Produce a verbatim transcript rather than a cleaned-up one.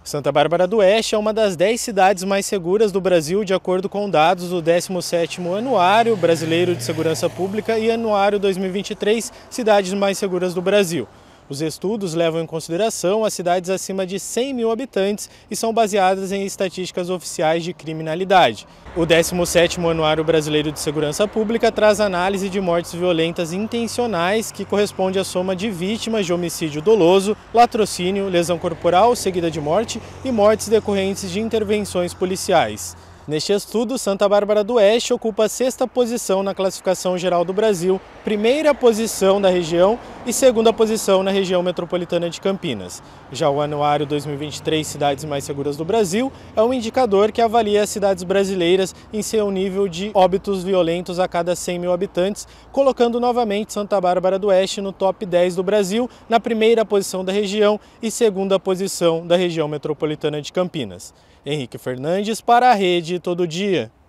Santa Bárbara do Oeste é uma das dez cidades mais seguras do Brasil, de acordo com dados do décimo sétimo Anuário Brasileiro de Segurança Pública e Anuário dois mil e vinte e três, Cidades Mais Seguras do Brasil. Os estudos levam em consideração as cidades acima de cem mil habitantes e são baseadas em estatísticas oficiais de criminalidade. O décimo sétimo Anuário Brasileiro de Segurança Pública traz análise de mortes violentas intencionais, que corresponde à soma de vítimas de homicídio doloso, latrocínio, lesão corporal seguida de morte e mortes decorrentes de intervenções policiais. Neste estudo, Santa Bárbara do Oeste ocupa a sexta posição na classificação geral do Brasil, primeira posição da região e segunda posição na região metropolitana de Campinas. Já o Anuário dois mil e vinte e três Cidades Mais Seguras do Brasil é um indicador que avalia as cidades brasileiras em seu nível de óbitos violentos a cada cem mil habitantes, colocando novamente Santa Bárbara do Oeste no top dez do Brasil, na primeira posição da região e segunda posição da região metropolitana de Campinas. Henrique Fernandes para a Rede Todo Dia.